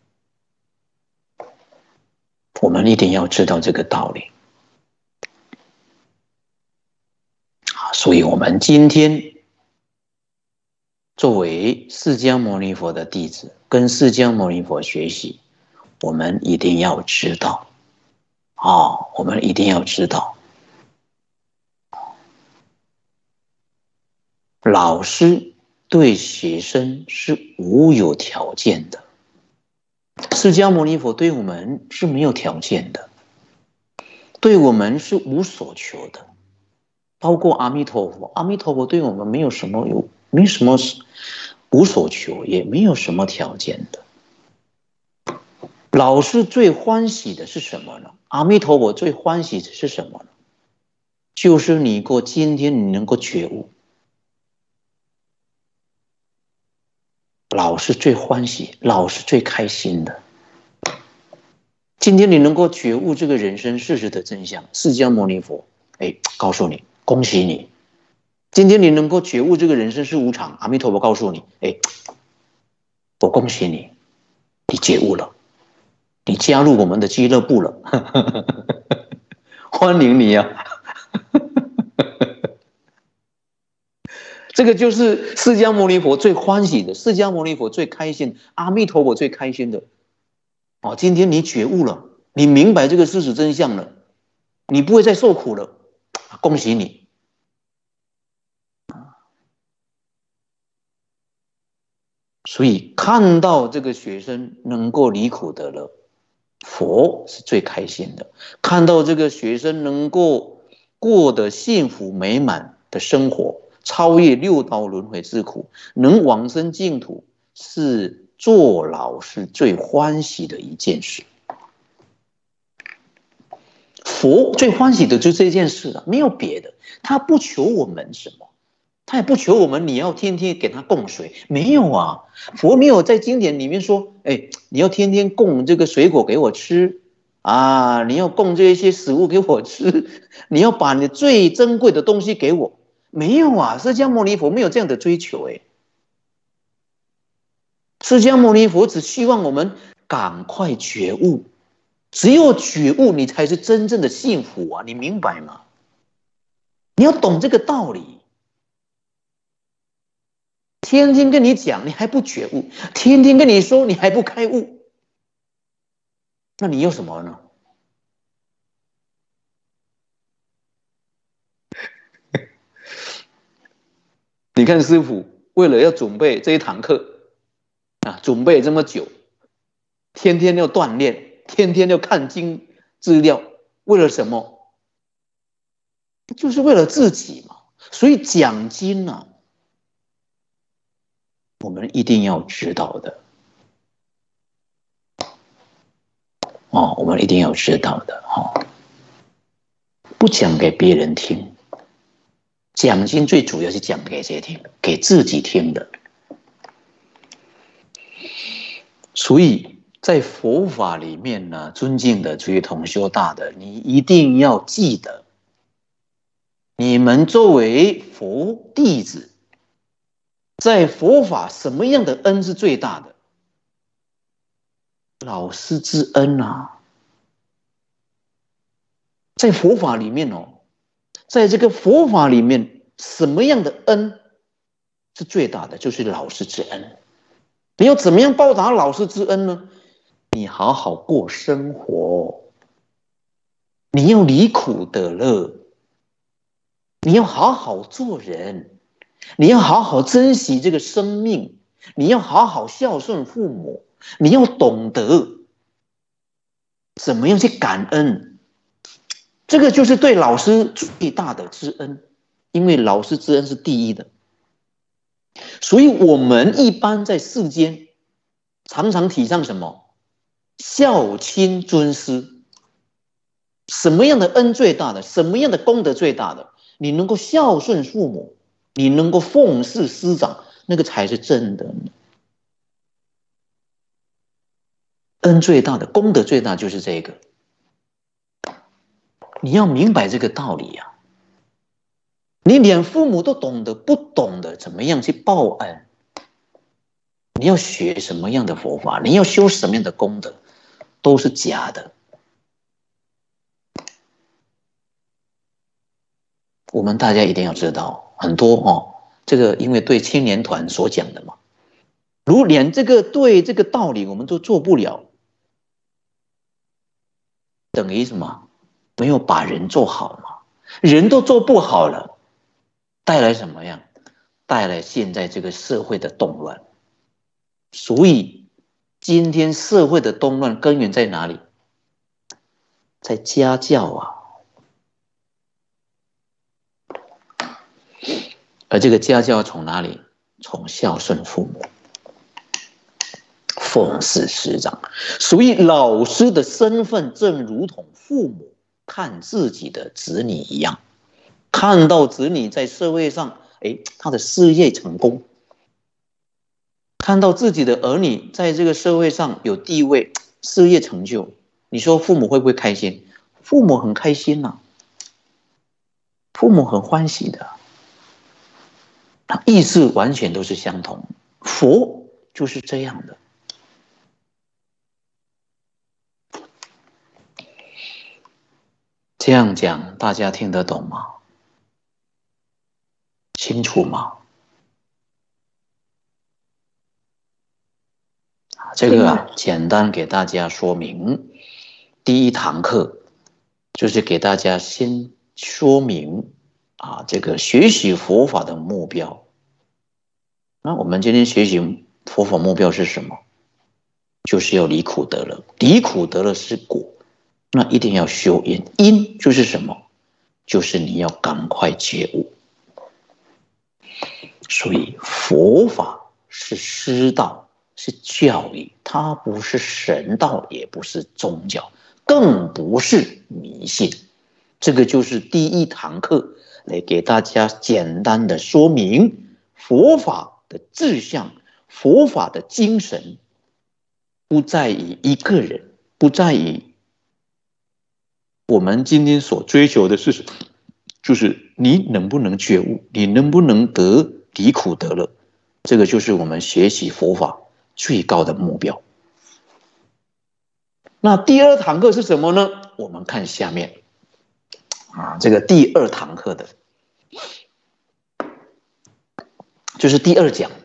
我们一定要知道这个道理。所以我们今天作为释迦牟尼佛的弟子，跟释迦牟尼佛学习，我们一定要知道，哦，我们一定要知道，老师对学生是无有条件的，释迦牟尼佛对我们是没有条件的，对我们是无所求的。包括阿弥陀佛，阿弥陀佛对我们没有什么有，没什么无所求，也没有什么条件的。老师最欢喜的是什么呢？阿弥陀佛最欢喜的是什么呢？就是你过今天你能够觉悟，老师最欢喜，老师最开心的。今天你能够觉悟这个人生事实的真相，释迦牟尼佛，哎，告诉你，恭喜你。今天你能够觉悟这个人生是无常，阿弥陀佛告诉你，哎，我恭喜你，你觉悟了，你加入我们的俱乐部了，欢迎你啊！这个就是释迦牟尼佛最欢喜的，释迦牟尼佛最开心，阿弥陀佛最开心的。哦，今天你觉悟了，你明白这个事实真相了，你不会再受苦了，恭喜你。所以看到这个学生能够离苦得乐，佛是最开心的；看到这个学生能够过得幸福美满的生活，超越六道轮回之苦，能往生净土，是做老师最欢喜的一件事。佛最欢喜的就是这件事了，没有别的，他不求我们什么。他也不求我们，你要天天给他供水，没有啊。佛没有在经典里面说，哎，你要天天供这个水果给我吃啊，你要供这些食物给我吃，你要把你最珍贵的东西给我，没有啊。释迦牟尼佛没有这样的追求，哎，释迦牟尼佛只希望我们赶快觉悟，只有觉悟，你才是真正的幸福啊，你明白吗？你要懂这个道理。天天跟你讲，你还不觉悟；天天跟你说，你还不开悟，那你有什么呢？你看师父为了要准备这一堂课啊，准备这么久，天天要锻炼，天天要看经资料，为了什么？就是为了自己嘛。所以讲经啊，我们一定要知道的哦，我们一定要知道的哦，不讲给别人听。讲经最主要是讲给谁听？给自己听的。所以在佛法里面呢，尊敬的诸位同修大的，你一定要记得，你们作为佛弟子，在佛法什么样的恩是最大的？老师之恩啊！在佛法里面哦，在这个佛法里面，什么样的恩是最大的？就是老师之恩。你要怎么样报答老师之恩呢？你好好过生活，你要离苦得乐，你要好好做人，你要好好珍惜这个生命，你要好好孝顺父母，你要懂得怎么样去感恩，这个就是对老师最大的知恩，因为老师之恩是第一的。所以我们一般在世间常常提倡什么？孝亲尊师。什么样的恩最大的？什么样的功德最大的？你能够孝顺父母，你能够奉事师长，那个才是真的。恩最大的，功德最大就是这个。你要明白这个道理呀、啊。你连父母都懂得，不懂得怎么样去报恩，你要学什么样的佛法，你要修什么样的功德，都是假的。我们大家一定要知道，很多哦，这个因为对青年团所讲的嘛，如连这个对这个道理我们都做不了，等于什么？没有把人做好嘛，人都做不好了，带来什么样？带来现在这个社会的动乱。所以今天社会的动乱根源在哪里？在家教啊。而这个家教从哪里？从孝顺父母，奉事师长。所以老师的身份正如同父母看自己的子女一样，看到子女在社会上，哎，他的事业成功，看到自己的儿女在这个社会上有地位、事业成就，你说父母会不会开心？父母很开心呐、啊，父母很欢喜的。意思完全都是相同，佛就是这样的。这样讲大家听得懂吗？清楚吗？这个啊，简单给大家说明。第一堂课就是给大家先说明啊，这个学习佛法的目标。那我们今天学习佛法目标是什么？就是要离苦得乐。离苦得乐是果，那一定要修因。因就是什么？就是你要赶快觉悟。所以佛法是师道，是教育，它不是神道，也不是宗教，更不是迷信。这个就是第一堂课来给大家简单的说明佛法的志向，佛法的精神不在于一个人，不在于我们今天所追求的是什么，就是你能不能觉悟，你能不能得离苦得乐，这个就是我们学习佛法最高的目标。那第二堂课是什么呢？我们看下面啊，这个第二堂课的就是第二讲。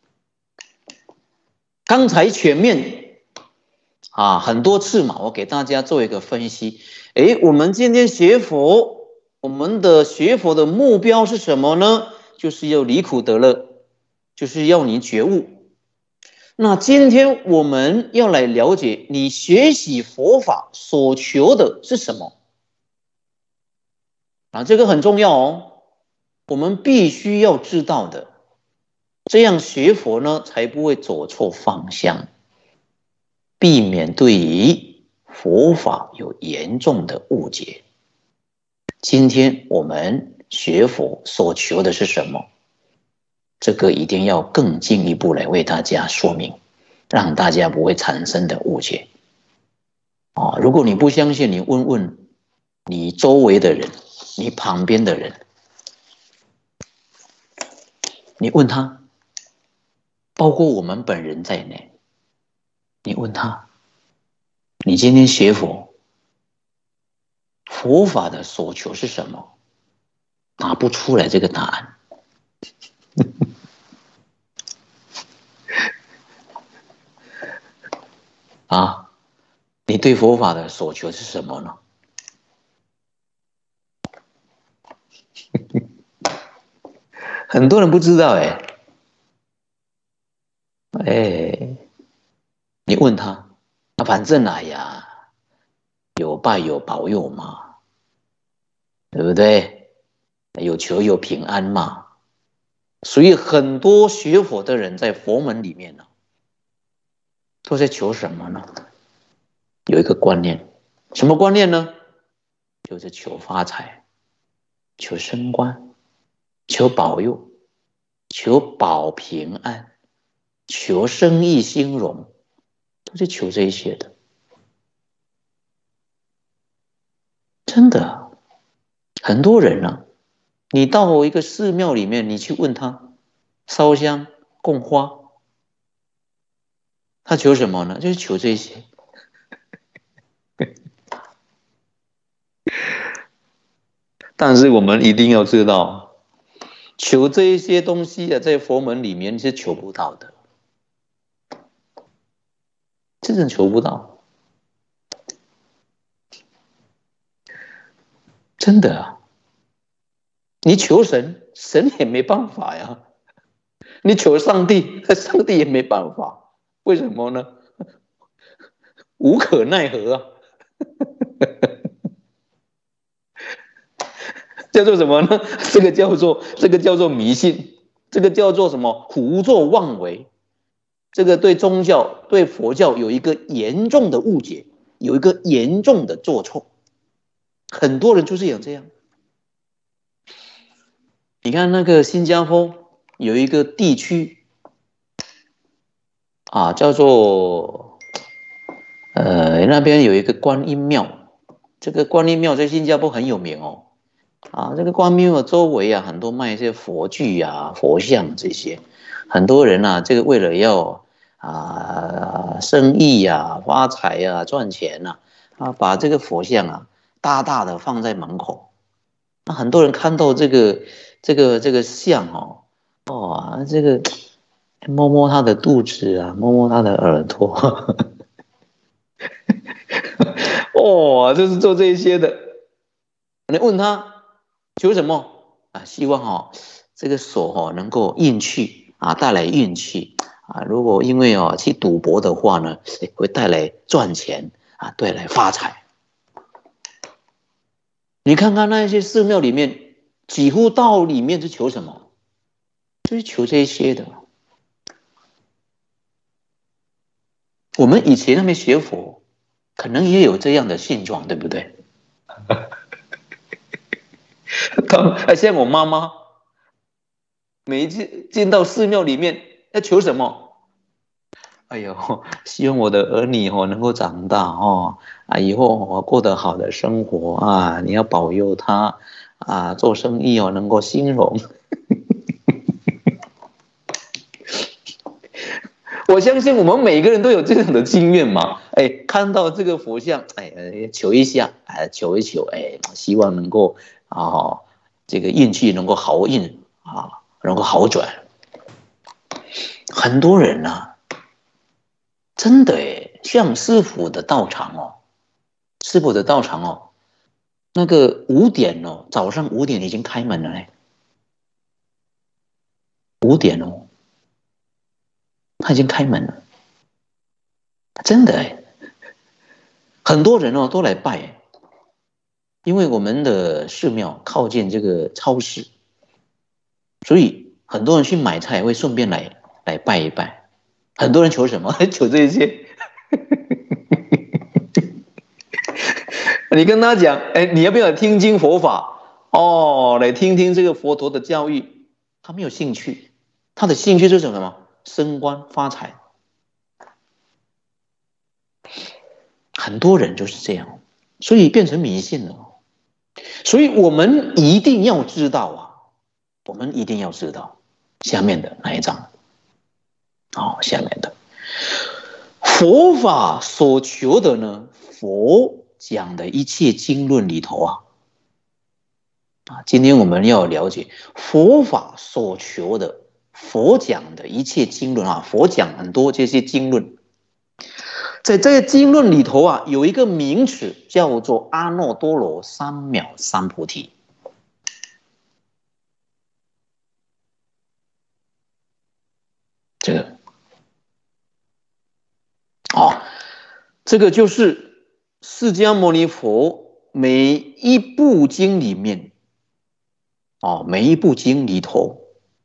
刚才前面啊很多次嘛，我给大家做一个分析。诶，我们今天学佛，我们的学佛的目标是什么呢？就是要离苦得乐，就是要你觉悟。那今天我们要来了解，你学习佛法所求的是什么啊？这个很重要哦，我们必须要知道的。这样学佛呢，才不会走错方向，避免对于佛法有严重的误解。今天我们学佛所求的是什么？这个一定要更进一步来为大家说明。 让大家不会产生的误解。哦，如果你不相信，你问问你周围的人，你旁边的人，你问他，包括我们本人在内，你问他，你今天学佛，佛法的所求是什么？答不出来这个答案。啊，你对佛法的所求是什么呢？很多人不知道哎，哎，你问他，啊，反正哎呀，有拜有保佑嘛，对不对？有求有平安嘛。所以很多学佛的人在佛门里面呢，都在求什么呢？有一个观念，什么观念呢？就是求发财，求升官，求保佑，求保平安，求生意兴隆，都是求这一些的。真的，很多人啊，你到一个寺庙里面，你去问他烧香供花，他求什么呢？就是求这些。但是我们一定要知道，求这一些东西啊，在佛门里面是求不到的，真正求不到，真的啊！你求神，神也没办法呀；你求上帝，上帝也没办法。为什么呢？无可奈何啊！叫做什么呢？这个叫做这个叫做迷信，这个叫做什么？胡作妄为。这个对宗教、对佛教有一个严重的误解，有一个严重的做错。很多人就是有这样。你看那个新加坡有一个地区啊，叫做呃那边有一个观音庙，这个观音庙在新加坡很有名哦。啊，这个观音庙周围啊，很多卖一些佛具啊、佛像这些，很多人啊，这个为了要啊生意啊、发财啊、赚钱啊，啊把这个佛像啊大大的放在门口，那很多人看到这个这个这个像哦，哦，这个摸摸他的肚子啊，摸摸他的耳朵，哦，就是做这些的。你问他求什么啊？希望哦，这个手哦能够运气啊，带来运气啊。如果因为哦去赌博的话呢，会带来赚钱啊，带来发财。你看看那些寺庙里面，几乎到里面是求什么？就是求这些的。我们以前那边学佛，可能也有这样的现状，对不对？当像我妈妈，每一次进到寺庙里面，要求什么？哎呦，希望我的儿女哦能够长大哦啊，以后哦过得好的生活啊，你要保佑他啊，做生意哦能够兴隆。我相信我们每个人都有这样的经验嘛，哎，看到这个佛像，哎，求一下，哎，求一求，哎，希望能够啊，这个运气能够好运啊，能够好转。很多人啊，真的哎，像师父的道场哦，师父的道场哦，那个五点哦，早上五点已经开门了嘞，五点哦，他已经开门了，真的哎，很多人哦都来拜哎。因为我们的寺庙靠近这个超市，所以很多人去买菜会顺便来来拜一拜。很多人求什么？求这些。你跟他讲，哎，你要不要听经佛法？哦，来听听这个佛陀的教育。他没有兴趣，他的兴趣是什么？升官发财。 很多人就是这样，所以变成迷信了。所以我们一定要知道啊，我们一定要知道下面的哪一章？哦，下面的佛法所求的呢？佛讲的一切经论里头啊，啊，今天我们要了解佛法所求的，佛讲的一切经论啊，佛讲很多这些经论，在这些经论里头啊，有一个名词叫做阿耨多罗三藐三菩提。这个，哦，这个就是释迦牟尼佛每一部经里面，哦，每一部经里头，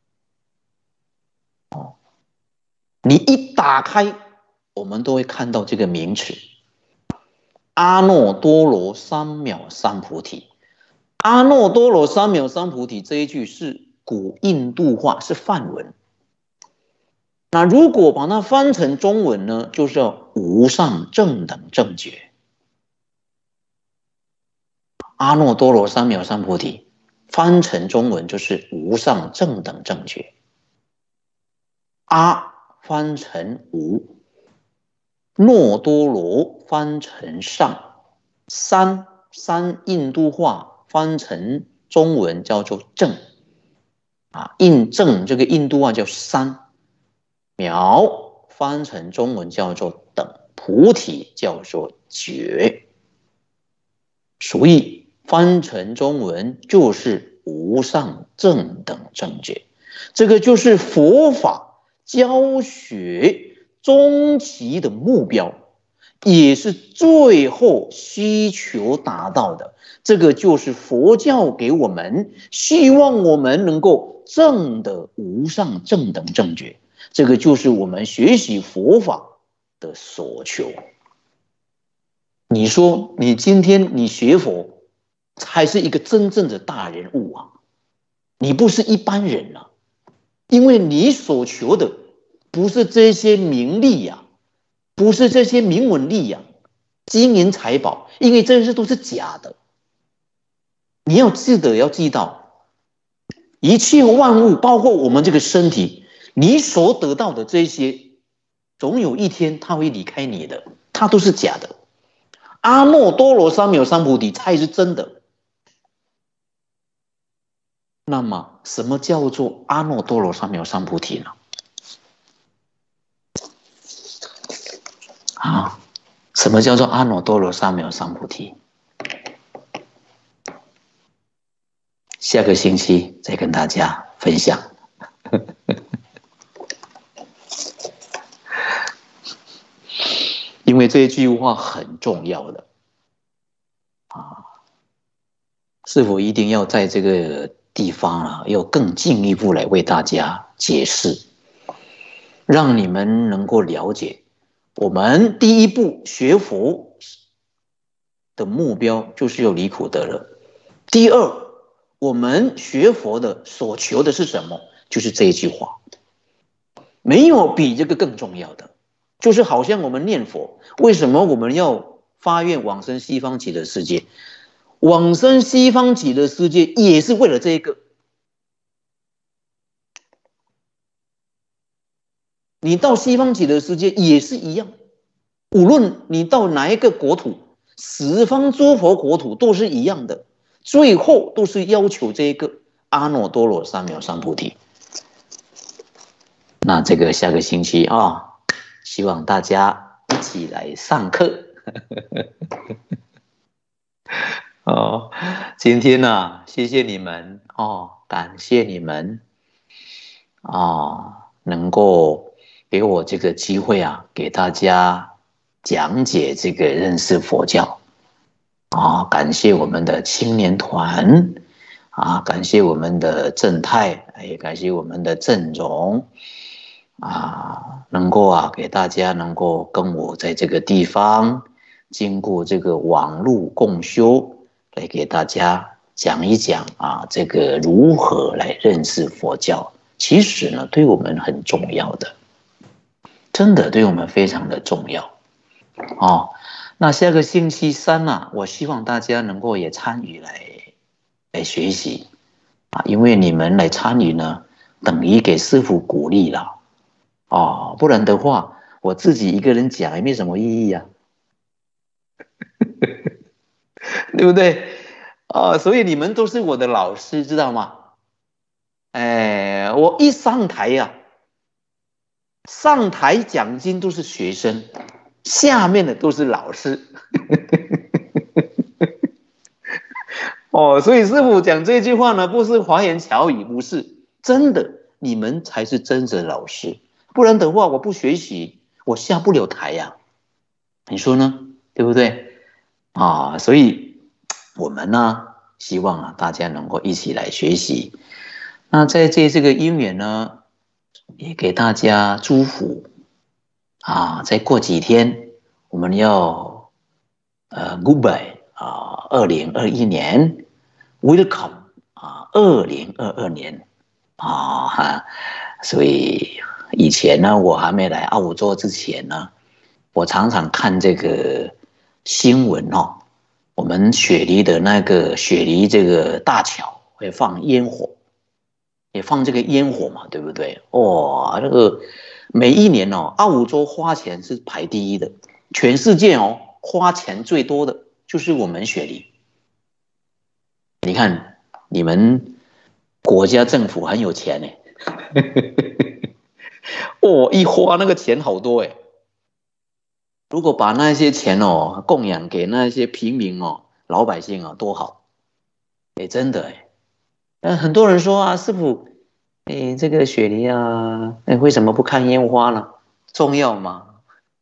哦，你一打开，我们都会看到这个名词。阿耨多罗三藐三菩提，阿耨多罗三藐三菩提这一句是古印度话，是梵文。那如果把它翻成中文呢，就是叫无上正等正觉。阿耨多罗三藐三菩提翻成中文就是无上正等正觉。阿翻成无，耨多罗翻成上，三三印度话翻成中文叫做正啊，印正这个印度话叫三。藐翻成中文叫做等，菩提叫做觉，所以翻成中文就是无上正等正觉。这个就是佛法教学终极的目标，也是最后需求达到的。这个就是佛教给我们，希望我们能够证得无上正等正觉。这个就是我们学习佛法的所求。你说你今天你学佛才是一个真正的大人物啊，你不是一般人啊，因为你所求的不是这些名利呀、啊，不是这些名闻利养、金银财宝，因为这些都是假的。你要记得要记到，一切万物包括我们这个身体，你所得到的这些，总有一天它会离开你的，它都是假的。阿耨多罗三藐三菩提才是真的。那么，什么叫做阿耨多罗三藐三菩提呢？啊，什么叫做阿耨多罗三藐三菩提？下个星期再跟大家分享。因为这一句话很重要的啊，是否一定要在这个地方啊，要更进一步来为大家解释，让你们能够了解，我们第一步学佛的目标就是要离苦得乐。第二，我们学佛的所求的是什么？就是这一句话，没有比这个更重要的。就是好像我们念佛，为什么我们要发愿往生西方极乐世界？往生西方极乐世界也是为了这个。你到西方极乐世界也是一样，无论你到哪一个国土，十方诸佛国土都是一样的，最后都是要求这个阿耨多罗三藐三菩提。那这个下个星期啊，希望大家一起来上课。哦，今天呢、啊，谢谢你们哦，感谢你们哦，能够给我这个机会啊，给大家讲解这个认识佛教啊、哦，感谢我们的青年团啊，感谢我们的正太，也感谢我们的郑荣。啊，能够啊，给大家能够跟我在这个地方，经过这个网络共修，来给大家讲一讲啊，这个如何来认识佛教。其实呢，对我们很重要的，真的对我们非常的重要哦。那那下个星期三啊，我希望大家能够也参与来来学习啊，因为你们来参与呢，等于给师父鼓励了哦，不然的话，我自己一个人讲也没什么意义啊，对不对？啊，所以你们都是我的老师，知道吗？哎，我一上台呀、啊，上台讲经都是学生，下面的都是老师。哦，所以师父讲这句话呢，不是花言巧语，不是真的，你们才是真正的老师。不然的话，我不学习，我下不了台呀、啊。你说呢？对不对？啊，所以我们呢，希望啊，大家能够一起来学习。那在这这个因缘呢，也给大家祝福啊。再过几天，我们要呃 goodbye 啊，二零二一年 welcome 啊，二零二二年啊哈。所以以前呢，我还没来澳洲之前呢，我常常看这个新闻哦，我们雪梨的那个雪梨这个大桥会放烟火。也放这个烟火嘛，对不对？哇，那个每一年哦，澳洲花钱是排第一的，全世界哦，花钱最多的就是我们雪梨。你看，你们国家政府很有钱呢，哦，一花那个钱好多哎。如果把那些钱哦供养给那些平民哦、老百姓啊，多好！哎，真的哎。嗯，很多人说啊，师傅，哎，这个雪梨啊，哎，为什么不看烟花呢？重要吗？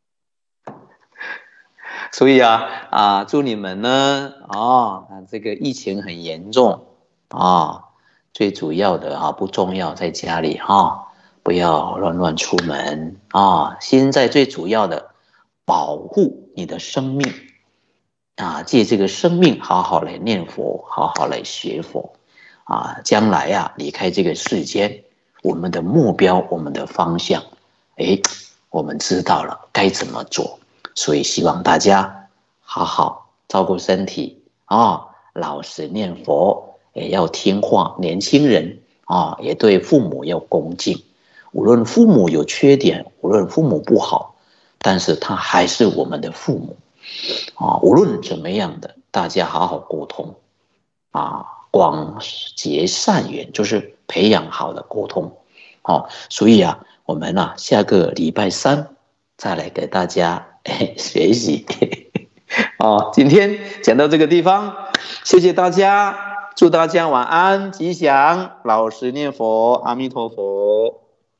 所以啊啊，祝你们呢啊，这个疫情很严重啊，最主要的啊不重要，在家里哈，不要乱乱出门啊。现在最主要的，保护你的生命啊，借这个生命好好来念佛，好好来学佛。啊，将来啊，离开这个世间，我们的目标，我们的方向，哎，我们知道了该怎么做，所以希望大家好好照顾身体啊，老实念佛，也要听话。年轻人啊，也对父母要恭敬，无论父母有缺点，无论父母不好，但是他还是我们的父母啊，无论怎么样的，大家好好沟通啊。广结善缘，就是培养好的沟通，哦，所以啊，我们啊，下个礼拜三再来给大家学习，哦，今天讲到这个地方，谢谢大家，祝大家晚安，吉祥，老实念佛，阿弥陀佛。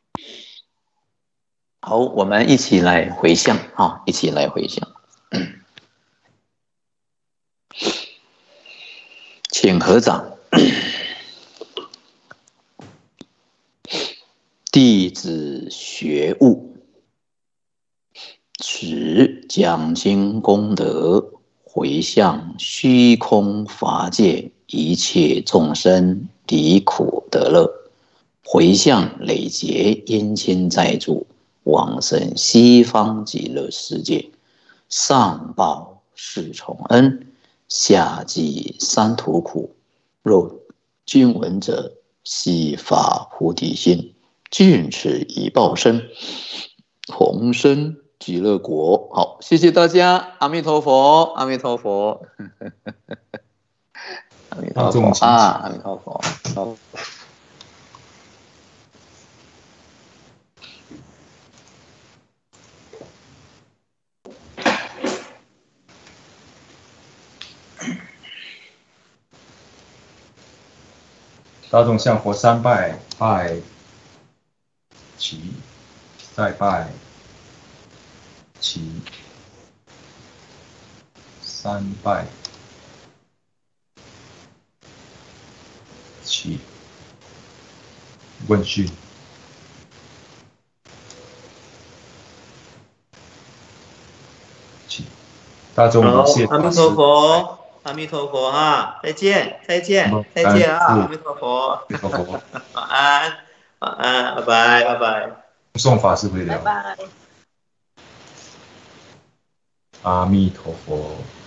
好，我们一起来回向啊，一起来回向，请合掌。弟子学悟，持讲经功德，回向虚空法界一切众生离苦得乐，回向累劫冤亲债主往生西方极乐世界，上报四重恩，下济三途苦。若听闻者，悉发菩提心，尽此一报身，同生极乐国。好，谢谢大家，阿弥陀佛，阿弥陀佛，阿弥陀佛啊，阿弥陀佛。好， 大众向佛三拜，拜齐，再拜齐，三拜齐，问讯。齐，大众好， 谢阿弥陀佛，阿弥陀佛哈，再见，再见，再见啊，阿弥陀佛， 阿弥陀佛， 晚安，晚安，拜拜，拜拜。 送法师回聊。 拜拜。 阿弥陀佛。